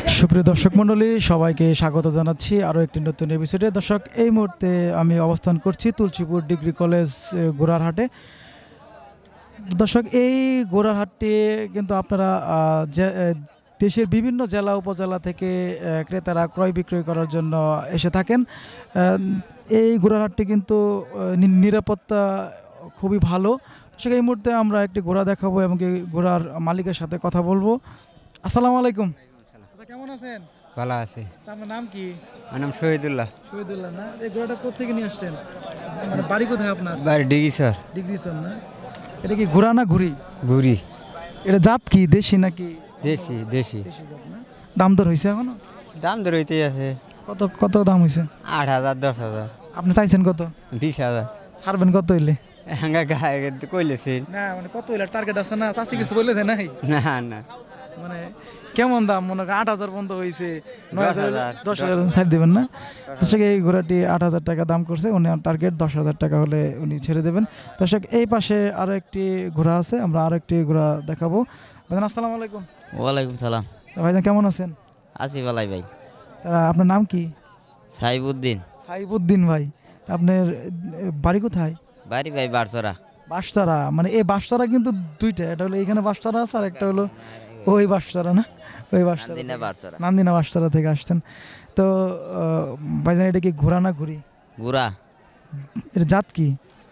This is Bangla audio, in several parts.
সুপ্রিয় দর্শক মণ্ডলী, সবাইকে স্বাগত জানাচ্ছি আরও একটি নতুন এপিসোডে। দর্শক, এই মুহূর্তে আমি অবস্থান করছি তুলসীপুর ডিগ্রি কলেজ গোড়ারহাটে। দর্শক, এই গোড়ারহাটটি কিন্তু আপনারা দেশের বিভিন্ন জেলা উপজেলা থেকে ক্রেতারা ক্রয় বিক্রয় করার জন্য এসে থাকেন। এই গোড়ারহাটটি কিন্তু নিরাপত্তা খুবই ভালো। দর্শক, এই মুহূর্তে আমরা একটি ঘোড়া দেখাবো এবং এই ঘোড়ার মালিকের সাথে কথা বলবো। আসসালামু আলাইকুম। কেমন আছেন? ভালো আছে। আপনার নাম কি? আমার নাম শহীদুল্লাহ। শহীদুল্লাহ না? এই ঘোড়াটা কোথেকে নিয়ে আসছেন? মানে বাড়ি কোথায় আপনার? বাড়ি ডিগ্রি স্যার। ডিগ্রি স্যার না? এটা কি ঘোড়া না ঘুড়ি? ঘুরি। এটা জাত কি, দেশি নাকি? দেশি দেশি। দেশি জাত না? দাম দর হয়েছে এখনো? দাম ধরে হইতেই আছে। কত কত দাম হয়েছে? 8,000 10,000 আপনি চাইছেন কত? 20,000 ছাড়বেন কত হইলে? হাঙ্গা গায়ে কইলেছি না মানে কত হইলে টার্গেট আছে না? চাষি কিছু বললে দেয় নাই? না না মানে কেমন দাম? মনে করেন 8,000 পর্যন্ত হয়েছে, 10,000 10,000 ছাড় দেবেন না? দর্শক, এই ঘোড়াটি 8,000 টাকা দাম করছে, উনি টার্গেট 10,000 টাকা হলে উনি ছেড়ে দেবেন। দর্শক, এই পাশে আরও একটি ঘোড়া আছে, আমরা আরও একটি ঘোড়া দেখাবো। ভাইজান আসসালামু আলাইকুম। ওয়ালাইকুম সালাম। ভাইজান কেমন আছেন? আছি ভালাই ভাই। আপনার নাম কি? সাইবুদ্দিন। সাইবুদ্দিন ভাই। আপনার বাড়ি কোথায়? বাড়ি ভাই বারসরা। বাঁশতরা? মানে এই বাঁশতরা কিন্তু দুইটা, এটা হলো এইখানে বাঁশতরা আছে আর একটা হলো ওই বাঁশতরা না? ওই বাঁশতরা, নান্দিনা বারসরা। নান্দিনা বাঁশতরা থেকে আসছেন তো। ভাইজান, এটা কি ঘোড়া না ঘুরি? গুড়া। এর জাত কি?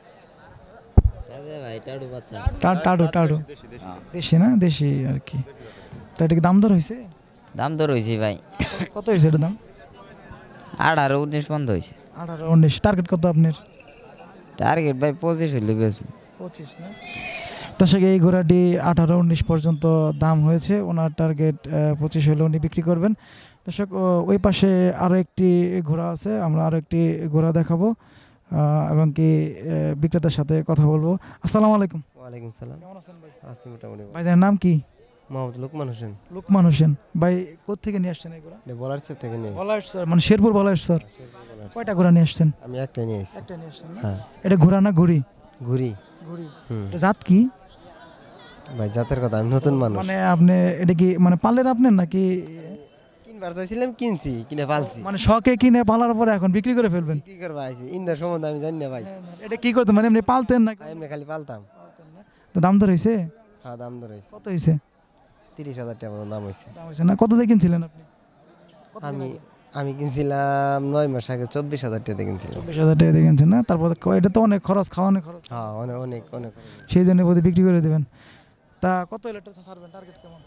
ভাই টাড়ু বাচ্চা। টাডু টাডু। দেশি না? দেশি আর কি। তো এটা কি দাম দর হয়েছে? দাম দর হয়েছে ভাই। কত হয়েছে এটা দাম? 18 19 বন্ধ হয়েছে। 18 19। টার্গেট কত আপনার? টার্গেট ভাই 25 হইলে বেশ। 25 না? দর্শক, এই ঘোড়াটি 18 19 পর্যন্ত দাম হয়েছে, ওনার টার্গেট 25 হলে উনি বিক্রি করবেন। দর্শক, ওই পাশে আরও একটি ঘোড়া আছে, আমরা আরও একটি ঘোড়া দেখাবো এবং কি বিক্রেতার সাথে কথা বলবো। আসসালামু আলাইকুম। ওয়ালাইকুম সালাম। কেমন আছেন ভাই? আছি মোটামুটি। ভাইজানের নাম কি? মোহাম্মদ লোকমান হোসেন। লোকমান হোসেন ভাই। কোত্থেকে নিয়ে আসছেন এই ঘোড়া? বলারচর থেকে নিয়ে বলাইশ স্যার, মানে শেরপুর বলাইশ স্যার। কয়টা ঘোড়া নিয়ে আসছেন? আমি একটা নিয়ে এসেছি। একটা নিয়ে আসছেন না? হ্যাঁ। এটা ঘোড়া না ঘুড়ি? ঘুরি। ঘুড়ি। হুম। এটা জাত কি? ভাই জাতের কথা, আমি নতুন মানুষ। মানে আপনি এটা কি মানে পালের আপনার নাকি? কিনবার চাইছিলাম, কিনছি, কিনে পালছি। মানে শখে কিনে পালার পরে এখন বিক্রি করে ফেলবেন? কি করবা আইছি ইন্দার সম্বন্ধে আমি জানি না ভাই। এটা কি করতেন, মানে এমনি পালতেন নাকি? এমনি খালি পালতাম। তো দাম দর হয়েছে? হ্যাঁ, দাম ধরে হয়েছে। কত হয়েছে? 30,000 টাকা মতো দাম হয়েছে। দাম হয়েছে না? কত দিয়ে কিনছিলেন আপনি? আমি কিনছিলাম 9 মাস আগে 24,000 টাকা দিয়ে কিনছিলাম। 24,000 টাকা দিয়ে কিনছেন না? তারপর এটা তো অনেক খরচ, খাওয়ানো খরচ। হ্যাঁ, অনেক অনেক অনেক। সেই জন্য বোধহয় বিক্রি করে দেবেন। তা কত হলে এটা ছাড়বেন? টার্গেট কেমন?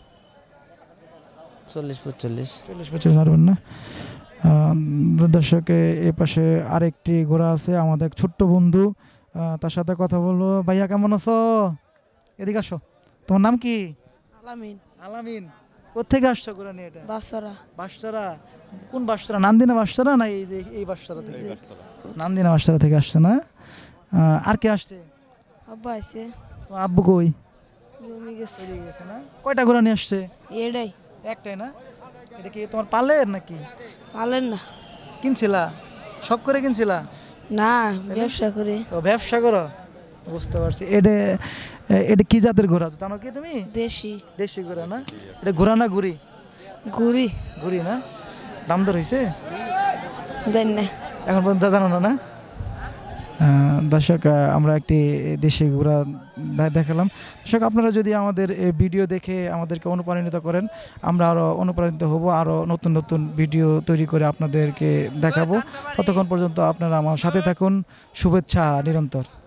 40-45। 40-45 ছাড়বেন না? দর্শকে এ পাশে আরেকটি ঘোড়া আছে, আমাদের ছোট্ট বন্ধু, তার সাথে কথা বলবো। ভাইয়া কেমন আছো? এদিকে আসো। তোমার নাম কি? আলামিন। আলামিন। কোত্থেকে আসছো ঘোড়া নিয়ে? এটা বাসরা। বাঁশতরা? কোন বাঁশতরা? নান্দিনা বাঁশতরা না এই যে এই বাঁশতরা থেকে? নান্দিনা বাঁশতরা থেকে আসছে না? আর কে আসছে? আব্বা আছে। তোমার আব্বু কই? জমি গেছে। বেরিয়ে গেছে না? কয়টা ঘোড়া নিয়ে আসছে? এটাই। একটাই না? এটা কি তোমার পালের নাকি? পালেন না। কিনছিলা? শখ করে কিনছিলা? না, ব্যবসা করে। ও, ব্যবসা করো? বুঝতে পারছি। এটা এটা কি জাতের ঘোড়া জানো কি তুমি? দেশি। দেশি ঘোড়া না? এটা ঘোড়া না ঘুরি? ঘুরি। ঘুরি না? দাম দর হয়েছে? দেন না। এখন পর্যন্ত জানো না? না দর্শক, আমরা একটি দেশি ঘোড়া দেখালাম। দর্শক, আপনারা যদি আমাদের ভিডিও দেখে আমাদেরকে অনুপ্রাণিত করেন, আমরা আরও অনুপ্রাণিত হব, আরও নতুন নতুন ভিডিও তৈরি করে আপনাদেরকে দেখাবো। ততক্ষণ পর্যন্ত আপনারা আমার সাথে থাকুন। শুভেচ্ছা নিরন্তর।